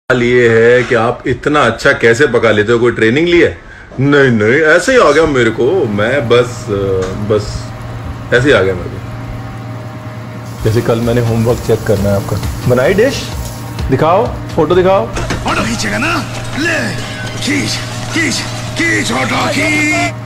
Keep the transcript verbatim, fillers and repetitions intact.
लिए है कि आप इतना अच्छा कैसे पका लेते हो, कोई ट्रेनिंग ली है? नहीं नहीं, ऐसे ही आ गया मेरे को। मैं बस बस ऐसे ही आ गया मेरे को। जैसे कल मैंने होमवर्क चेक करना है आपका। बनाई डिश दिखाओ, फोटो दिखाओ। फोटो खींचेगा ना? ले खींच खींच खींच फोटो खींच।